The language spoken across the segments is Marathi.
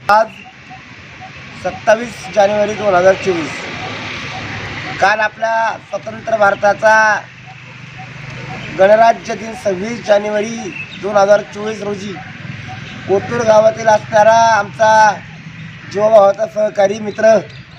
आज 27 जानेवारी 2024 काल आपल्या स्वतंत्र भारताचा गणराज्य दिन 26 जानेवारी 2024 रोजी कोतूर गावातील असणारा आमचा जीवाभावाचा सहकारी मित्र,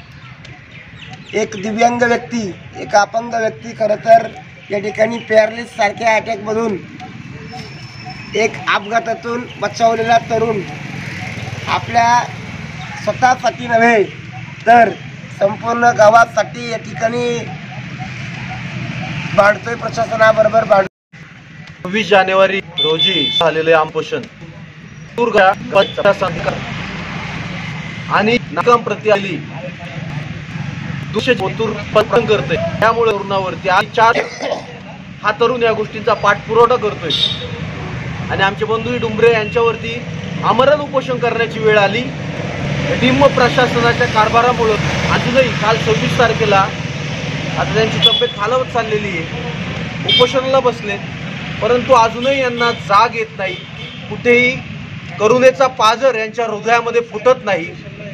एक दिव्यांग व्यक्ती, एक अपंग व्यक्ती, खरं तर या ठिकाणी पॅरालिसिस सारख्या अटॅकमधून एक अपघातातून बचावलेला तरुण आपल्या स्वतःसाठी नव्हे तर संपूर्ण गावासाठी या ठिकाणी भांडतोय, प्रशासनाबरोबर भांडतोय। 26 जानेवारी रोजी झालेले आमपोषण आणि नाकाम प्रति आली कोतूर पतंग करते, त्यामुळे तरुणावरती आणि 4 हा तरुण या गोष्टींचा पाठपुरावा करतोय आणि आमचे बंधू डुंबरे यांच्यावरती आमरण उपोषण करण्याची वेळ आली। निम्म प्रशासनाच्या कारभारामुळे अजूनही काल 26 तारखेला आता त्यांची तब्येत खालावत चाललेली आहे, उपोषणाला बसले, परंतु अजूनही यांना जाग येत नाही। कुठेही करुणेचा पाझर यांच्या हृदयामध्ये फुटत नाही।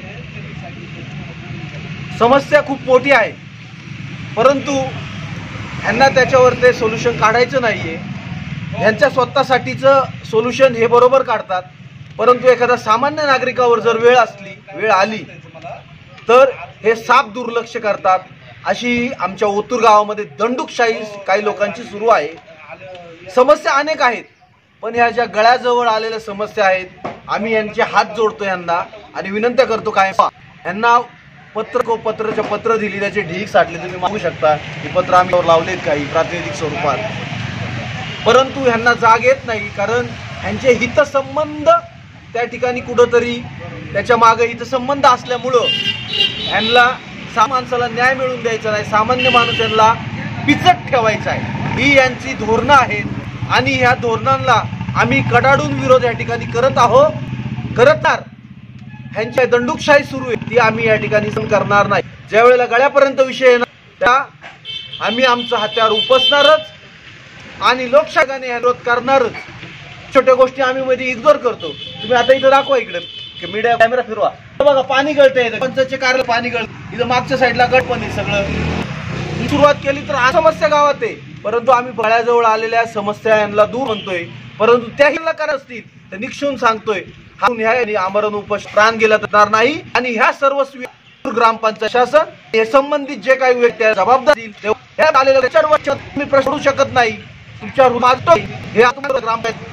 समस्या खूप मोठी आहे, परंतु यांना त्याच्यावर ते सोल्युशन काढायचं नाहीये। यांच्या स्वतःसाठीचं सोल्युशन हे बरोबर काढतात, परंतु एखादा सामान्य नागरिकावर जर वेळ आली तर हे साफ दुर्लक्ष करतात। अशी आमच्या ओतूर गावामध्ये दंडुकशाही काही लोकांची सुरू आहे। समस्या अनेक आहेत, पण ह्या ज्या गळ्याजवळ आलेल्या समस्या आहेत, आम्ही यांचे हात जोडतो यांना आणि विनंती करतो काय यांना पत्र दिली, त्याचे ढीग साठले, तुम्ही मागू शकता। ही पत्र आम्ही लावलेत काही प्रातिनिधिक स्वरूपात, परंतु ह्यांना जाग येत नाही, कारण ह्यांचे हितसंबंध त्या ठिकाणी कुठंतरी त्याच्या मागे हितसंबंध असल्यामुळं ह्यांना माणसाला न्याय मिळवून द्यायचा नाही, सामान्य माणूस यांना पिचट ठेवायचा आहे। ही यांची धोरणं आहेत आणि ह्या धोरणांना आम्ही कडाडून विरोध या ठिकाणी करत आहोत। करणार ह्यांच्या दंडुकशाही सुरू आहे ती आम्ही या ठिकाणी सहन करणार नाही। ज्या वेळेला गळ्यापर्यंत विषय येणार त्या आम्ही आमचं हत्यार उपसणारच आणि लोकशाहीने विरोध करणारच। छोट्या गोष्टी आम्ही मध्ये इग्नोर करतो। तुम्ही आता इथं दाखवा, इकडे मीडिया कॅमेरा फिरवा, बघा पाणी गळतंय, पंचायतचे कार्यालय पाणी गळत, इथं मागच्या साईडला गट पण आहे सगळं। ही सुरुवात केली तर समस्या गावात आहे, परंतु आम्ही गळ्याजवळ आलेल्या समस्या यांना दूर म्हणतोय, परंतु त्याही करत असतील तर निक्षून सांगतोय ह्या आमरण उपोषण प्राण गेला तर नाही। आणि ह्या सर्व ग्रामपंचायत शासन हे संबंधित जे काही व्यक्ती जबाबदार आलेल्या 4 वर्षात तुम्ही प्रश्न सोडू शकत नाही। तुमच्यावर मागतोय हे ग्रामपंचायत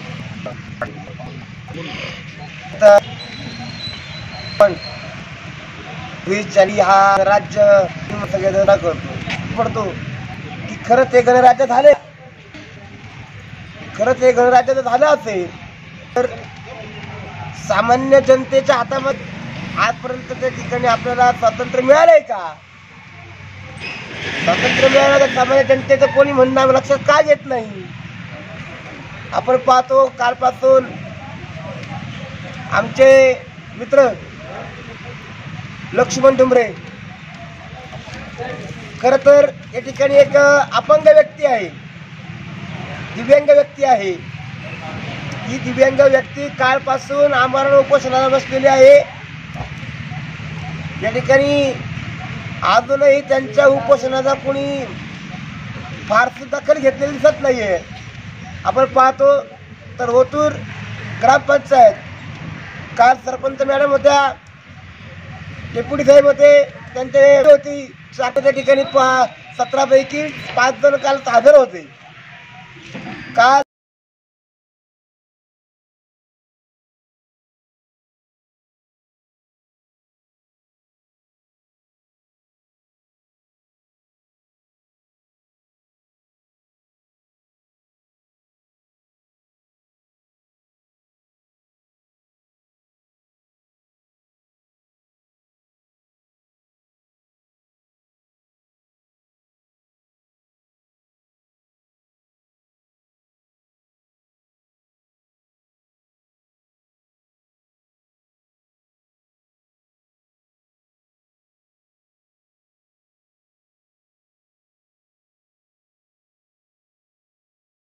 पण 20 जानेवारी हा राज्य सगळ्यांना पडतो की खरं ते गणराज्य झाले, खरं ते गणराज्य झालं असेल तर सामान्य जनतेच्या हातामध्ये आजपर्यंत त्या ठिकाणी आपल्याला स्वातंत्र्य मिळालंय का? स्वातंत्र्य मिळालं तर सामान्य जनतेचं कोणी म्हणणं लक्षात का येत नाही? आपण पाहतो कालपासून आमचे मित्र लक्ष्मण डुंबरे, खरं तर या ठिकाणी एक अपंग व्यक्ती आहे, दिव्यांग व्यक्ती आहे। ही दिव्यांग व्यक्ती कालपासून आमरण उपोषणाला बसलेली आहे। या ठिकाणी अजूनही त्यांच्या उपोषणाचा कोणी फारशी दखल घेतलेली दिसत नाहीये। आपण पाहतो तर ओतूर ग्रामपंचायत काल सरपंच मॅडम होत्या, डेप्युटी साहेब होते, त्यांचे होती, त्या ठिकाणी 17 पैकी 5 जण काल हजर होते। काल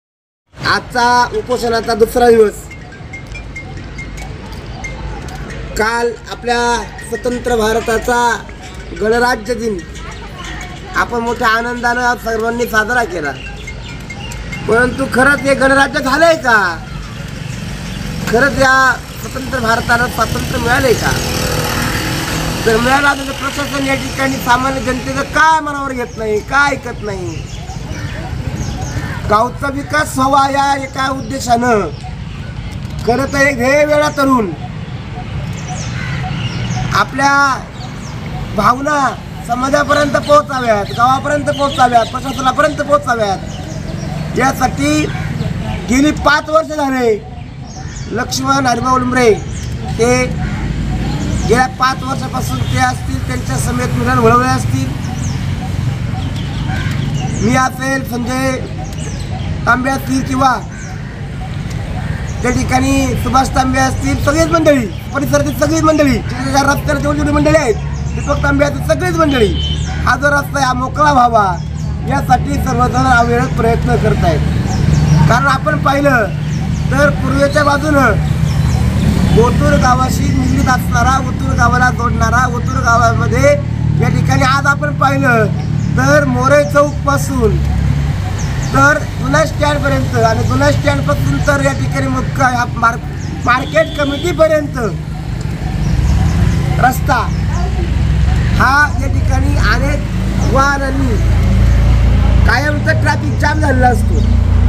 आजचा उपोषणाचा दुसरा दिवस। काल आपल्या स्वतंत्र भारताचा गणराज्य दिन आपण मोठ्या आनंदानं सर्वांनी साजरा केला, परंतु खरंच हे गणराज्य झालंय का? खरंच या स्वतंत्र भारताला स्वातंत्र्य मिळालंय का? जर मिळाला तर प्रशासन या ठिकाणी सामान्य जनतेचं काय मनावर घेत नाही, काय ऐकत नाही. गावचा विकास व्हावा या एका उद्देशानं खरं तर एक हे वेळा तरुण आपल्या भावना समाजापर्यंत पोहोचाव्यात, गावापर्यंत पोहोचाव्यात, प्रशासनापर्यंत पोहोचाव्यात यासाठी गेली 5 वर्ष झाले लक्ष्मण हरिभाऊ उंबरे ते गेल्या 5 वर्षापासून ते असतील, त्यांच्या समेत मिलन वळवळे असतील, मी असेल, संजय तांबे असतील किंवा त्या ठिकाणी सुभाष तांबे असतील, सगळीच मंडळी, परिसरातील सगळीच मंडळी, रस्त्याला जेवढी मंडळी आहेत, दीपक तांबे असतील, सगळीच मंडळी हा जो रस्ता हा मोकळा व्हावा यासाठी सर्वजण अविरत प्रयत्न करत आहेत. कारण आपण पाहिलं तर पूर्वेच्या बाजूनं ओतूर गावाशी निगडीत असणारा, ओतूर गावाला जोडणारा, ओतूर गावामध्ये या ठिकाणी आज आपण पाहिलं तर मोरे चौकपासून तर जुना स्टँडपर्यंत आणि जुना स्टँडपासून तर या ठिकाणी मार्केट कमिटीपर्यंत रस्ता हा या ठिकाणी अनेक वाहनांनी कायमचा ट्रॅफिक जाम झालेला असतो.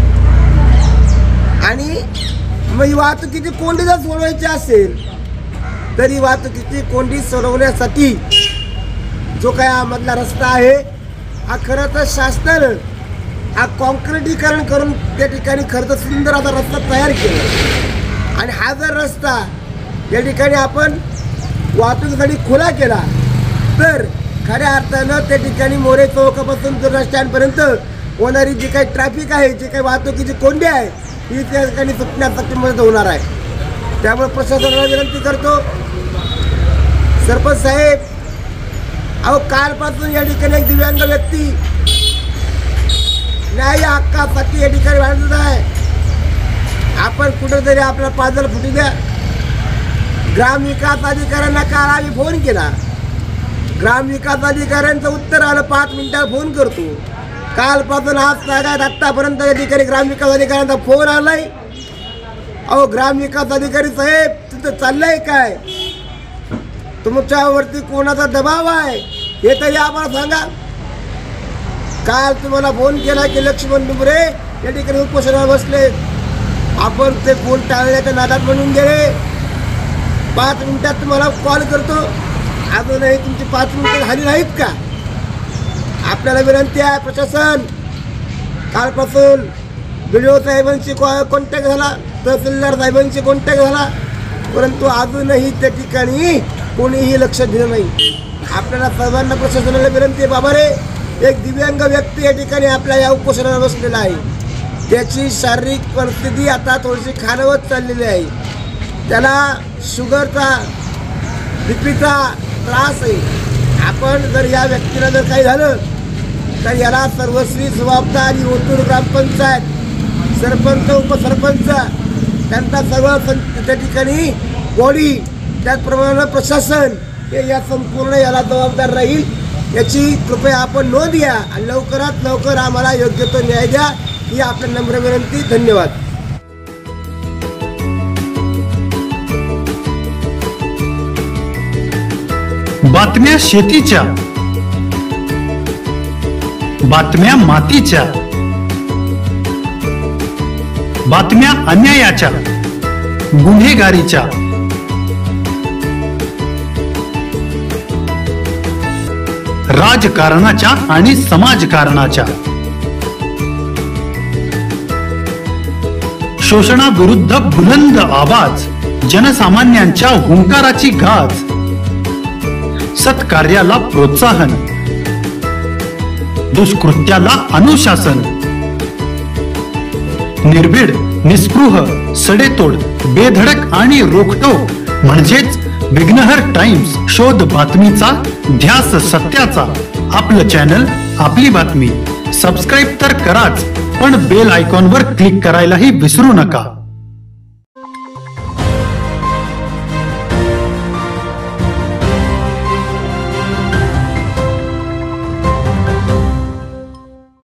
आणि मग वाहतुकीची कोंडी जर सोडवायची असेल तरी वाहतुकीची कोंडी सोडवण्यासाठी जो काय हा मधला रस्ता आहे हा खरं तर शासनानं हा कॉन्क्रिटीकरण करून त्या ठिकाणी खरं तर सुंदर असा रस्ता तयार केला. आणि हा जर रस्ता या ठिकाणी आपण वाहतुकीसाठी खुला केला तर खऱ्या अर्थानं त्या ठिकाणी मोरे चौकापासून जुना स्टँडपर्यंत होणारी जी काही ट्रॅफिक आहे, जी काही वाहतुकीची कोंडी आहे ही त्या ठिकाणी सुटण्यासाठी मदत होणार आहे. त्यामुळे प्रशासनाला विनंती करतो, सरपंच साहेब, अहो कालपासून या ठिकाणी एक दिव्यांग व्यक्ती न्याय हक्कासाठी या ठिकाणी वाढत आहे. आपण कुठेतरी आपला पाजर फुटू द्या. ग्रामविकास अधिकाऱ्यांना काल आम्ही फोन केला, ग्रामविकास अधिकाऱ्यांचं उत्तर आलं 5 मिनिटात फोन करतो. कालपासून आज सांगायत आत्तापर्यंत या ठिकाणी ग्रामविकास अधिकाऱ्यांचा फोन आलाय. अहो ग्रामविकास अधिकारी साहेब तिथं चाललंय काय? तुमच्यावरती कोणाचा दबाव आहे हे तरी आम्हाला सांगा. काल तुम्हाला फोन केला की लक्ष्मण डुंबरे या ठिकाणी उपोषणावर बसले, आपण ते फोन टाळण्याच्या नादात म्हणून गेले. 5 मिनिटात तुम्हाला कॉल करतो, अजूनही तुमची 5 मिनिटं झाली नाहीत का? आपल्याला विनंती आहे प्रशासन, कालपासून व्हिडिओ साहेबांशी कॉन्टॅक्ट झाला, तहसीलदार साहेबांशी कॉन्टॅक्ट झाला, परंतु अजूनही त्या ठिकाणी कोणीही लक्ष दिलं नाही. आपल्याला सर्वांना प्रशासनाला विनंती आहे, बाबा रे, एक दिव्यांग व्यक्ती या ठिकाणी आपल्या या उपोषणाला बसलेला आहे, त्याची शारीरिक परिस्थिती आता थोडीशी खालवत चाललेली आहे, त्याला शुगरचा बीपीचा त्रास आहे. आपण जर या व्यक्तीला जर काही झालं तर याला सर्वस्वी जबाबदारी ओतूर ग्रामपंचायत, सरपंच, उपसरपंच, त्यांचा सर्व त्या ठिकाणी बॉडी, त्याचप्रमाणे प्रशासन हे या संपूर्ण याला जबाबदार राहील. याची कृपया आपण नोंद घ्या आणि लवकरात लवकर आम्हाला योग्य तो न्याय द्या ही आपल्या नम्र विनंती. धन्यवाद. बातम्या शेतीच्या, बातम्या मातीच्या, बातम्या अन्यायाच्या, गुन्हेगारीच्या, राजकारणाच्या आणि समाजकारणाच्या, शोषणाविरुद्ध बुलंद आवाज, जनसामान्यांच्या हुंकाराची गाज, सत्कार्याला प्रोत्साहन, दुष्कृत्याला अनुशासन, निर्भीड, निस्पृह, सडेतोड, बेधडक आणि रोखटोक म्हणजेच विघ्नहर टाइम्स. शोध बातमीचा, ध्यास सत्याचा. आपलं चॅनल, आपली बातमी. सबस्क्राईब तर कराच, पण बेल आयकॉनवर क्लिक करायलाही विसरू नका.